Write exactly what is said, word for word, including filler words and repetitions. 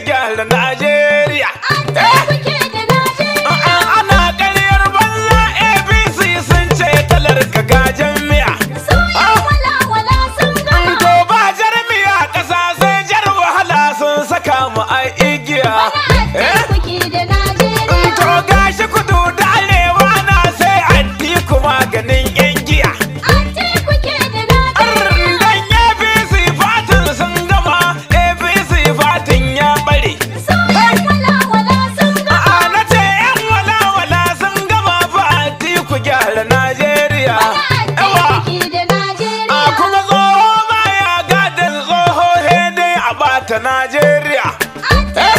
gyara Najeriya. Ana ƙaryar banza A B C sun ce talar ka gajen miya. To ba jar miya ƙasa sai jar wahala sun saka mu a igiya. To gashi kudu da arewa na sai Atiku maganin yan giya. Ta Najeriya.